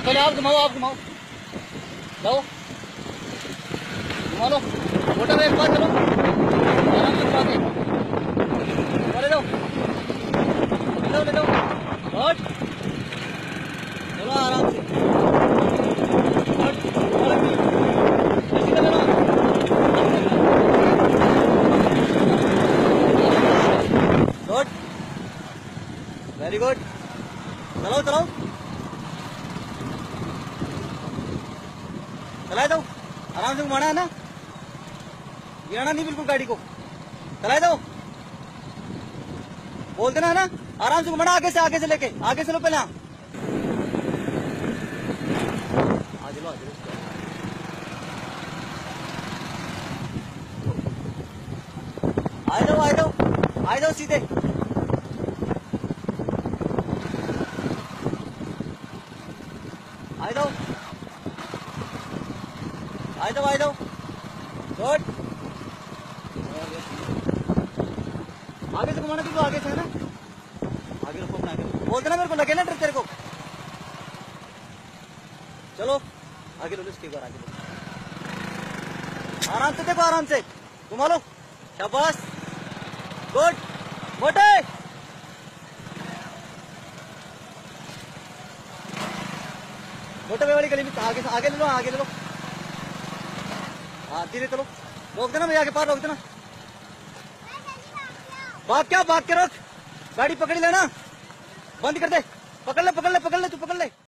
पहले आप घुमाओ, आप घुमाओ, जाओ घुमा लो। मोटर एक बार चलो, आराम से घुमा के ले जाओ, ले जाओ, ले जाओ, हट, चलो आराम से, हट, ऐसे कर लेना। गुड, वेरी गुड, चलाओ चलाओ, चलाए दो, आराम से घुमाना है ना, गिराना नहीं बिल्कुल गाड़ी को, चलाए दो, बोल देना है ना, आराम से घुमाना, आगे से लेके, आगे से लो पहले, आगे लो, आगे लो, आ जाओ, आ जाओ, आ जाओ सीधे, आ जाओ, आ जाओ, आ जाओ, गुड, आगे से घुमाना तो आगे से है ना, आगे रखो अपना, आगे बोल देना मेरे को, लगे ना ट्रिक तेरे को, चलो आगे लो, इसके बार आगे लो, आराम से देखो, आराम से घुमा लो, शाबाश, गुड, मोटे, मोटे वाली गली में आगे ले लो, आगे ले लो, हाँ धीरे चलो, रोक देना, मैं आगे पार रोक देना, भाग के रोक, गाड़ी पकड़ लेना, बंद कर दे, पकड़ ले, तू पकड़ ले।